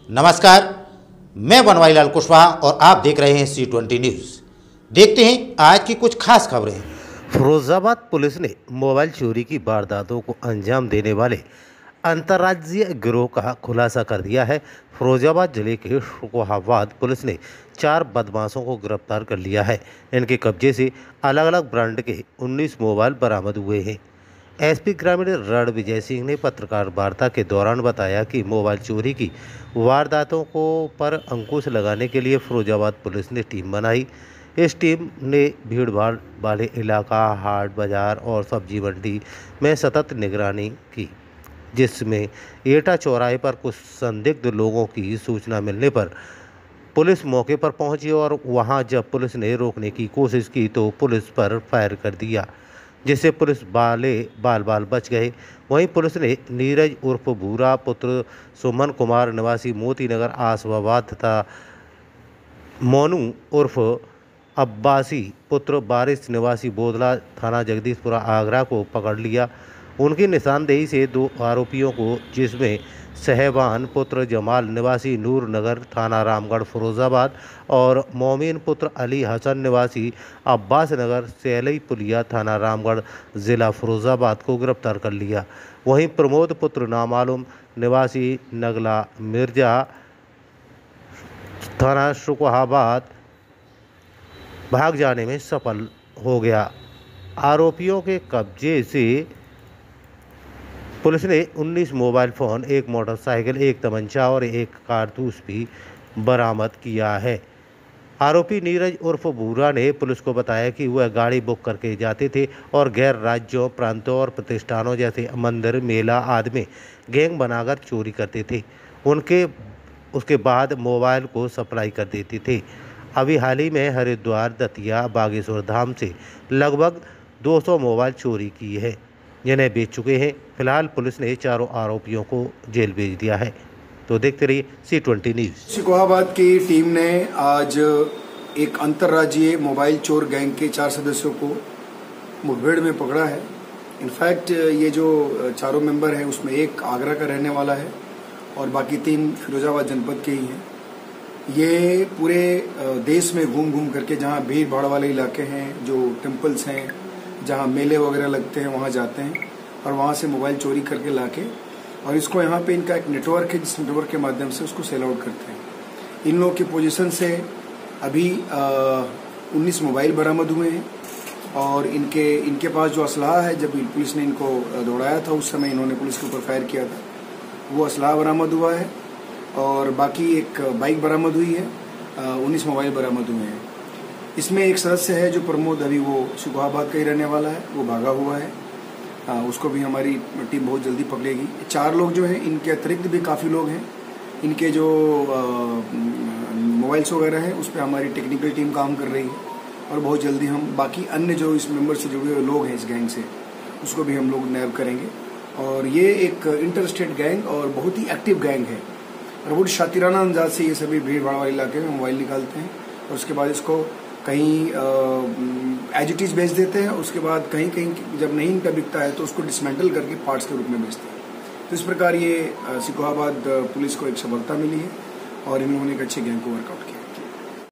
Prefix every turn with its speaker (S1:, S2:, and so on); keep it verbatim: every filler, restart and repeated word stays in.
S1: नमस्कार, मैं बनवारीलाल कुशवाहा और आप देख रहे हैं सी ट्वेंटी न्यूज़। देखते हैं आज की कुछ खास खबरें।
S2: फिरोजाबाद पुलिस ने मोबाइल चोरी की वारदातों को अंजाम देने वाले अंतर्राज्यीय गिरोह का खुलासा कर दिया है। फिरोजाबाद जिले के शुकोहाबाद पुलिस ने चार बदमाशों को गिरफ्तार कर लिया है। इनके कब्जे से अलग अलग ब्रांड के उन्नीस मोबाइल बरामद हुए हैं। एसपी ग्रामीण रणविजय सिंह ने पत्रकार वार्ता के दौरान बताया कि मोबाइल चोरी की वारदातों को पर अंकुश लगाने के लिए फिरोजाबाद पुलिस ने टीम बनाई। इस टीम ने भीड़ भाड़ वाले इलाका, हाट बाजार और सब्जी मंडी में सतत निगरानी की, जिसमें एटा चौराहे पर कुछ संदिग्ध लोगों की सूचना मिलने पर पुलिस मौके पर पहुंची और वहां जब पुलिस ने रोकने की कोशिश की तो पुलिस पर फायर कर दिया, जिससे पुलिस वाले बाल बाल बच गए। वहीं पुलिस ने नीरज उर्फ भूरा पुत्र सुमन कुमार निवासी मोती नगर आसवाबाद तथा मोनू उर्फ अब्बासी पुत्र बारिश निवासी बोदला थाना जगदीशपुरा आगरा को पकड़ लिया। उनकी निशानदेही से दो आरोपियों को, जिसमें सहबान पुत्र जमाल निवासी नूर नगर थाना रामगढ़ फिरोजाबाद और मोमीन पुत्र अली हसन निवासी अब्बास नगर सैलई पुलिया थाना रामगढ़ जिला फिरोजाबाद को गिरफ्तार कर लिया। वहीं प्रमोद पुत्र नामालूम निवासी नगला मिर्जा थाना शुकोहाबाद भाग जाने में सफल हो गया। आरोपियों के कब्जे से पुलिस ने उन्नीस मोबाइल फ़ोन, एक मोटरसाइकिल, एक तमंचा और एक कारतूस भी बरामद किया है। आरोपी नीरज उर्फ भूरा ने पुलिस को बताया कि वह गाड़ी बुक करके जाते थे और गैर राज्यों, प्रांतों और प्रतिष्ठानों जैसे मंदिर, मेला आदि में गैंग बनाकर चोरी करते थे। उनके उसके बाद मोबाइल को सप्लाई कर देते थे। अभी हाल ही में हरिद्वार, दतिया, बागेश्वर धाम से लगभग दो सौ मोबाइल चोरी की है, जिन्हें बेच चुके हैं। फिलहाल पुलिस ने चारों आरोपियों को जेल भेज दिया है। तो देखते रहिए सी ट्वेंटी न्यूज़।
S3: शुकोहाबाद की टीम ने आज एक अंतर्राज्यीय मोबाइल चोर गैंग के चार सदस्यों को मुठभेड़ में पकड़ा है। इनफैक्ट ये जो चारों मेंबर हैं उसमें एक आगरा का रहने वाला है और बाकी तीन फिरोजाबाद जनपद के ही हैं। ये पूरे देश में घूम घूम करके जहाँ भीड़ भाड़ वाले इलाके हैं, जो टेम्पल्स हैं, जहाँ मेले वगैरह लगते हैं, वहाँ जाते हैं और वहाँ से मोबाइल चोरी करके लाके और इसको यहाँ पे इनका एक नेटवर्क है, जिस नेटवर्क के माध्यम से उसको सेल आउट करते हैं। इन लोगों की पोजीशन से अभी उन्नीस मोबाइल बरामद हुए हैं और इनके इनके पास जो असलाह है, जब पुलिस ने इनको दौड़ाया था उस समय इन्होंने पुलिस के ऊपर फायर किया था, वो असलाह बरामद हुआ है और बाकी एक बाइक बरामद हुई है। उन्नीस मोबाइल बरामद हुए हैं। इसमें एक सदस्य है जो प्रमोद, अभी वो शुकोहाबाद का ही रहने वाला है, वो भागा हुआ है। आ, उसको भी हमारी टीम बहुत जल्दी पकड़ेगी। चार लोग जो हैं, इनके अतिरिक्त भी काफ़ी लोग हैं। इनके जो मोबाइल्स वगैरह हैं उस पर हमारी टेक्निकल टीम काम कर रही है और बहुत जल्दी हम बाकी अन्य जो इस मेंबर से जुड़े हुए लोग हैं इस गैंग से, उसको भी हम लोग नैब करेंगे। और ये एक इंटर स्टेट गैंग और बहुत ही एक्टिव गैंग है और बहुत शातिराना अंदाज से ये सभी भीड़ भाड़ वाले इलाके में मोबाइल निकालते हैं और उसके बाद इसको कहीं एज इट इज बेच देते हैं। उसके बाद कहीं कहीं जब नहीं इनका बिकता है तो उसको डिसमेंटल करके पार्ट्स के रूप में बेचते हैं। तो इस प्रकार ये शुकोहाबाद पुलिस को एक सफलता मिली है और इन लोगों ने एक अच्छे गैंग को वर्कआउट किया।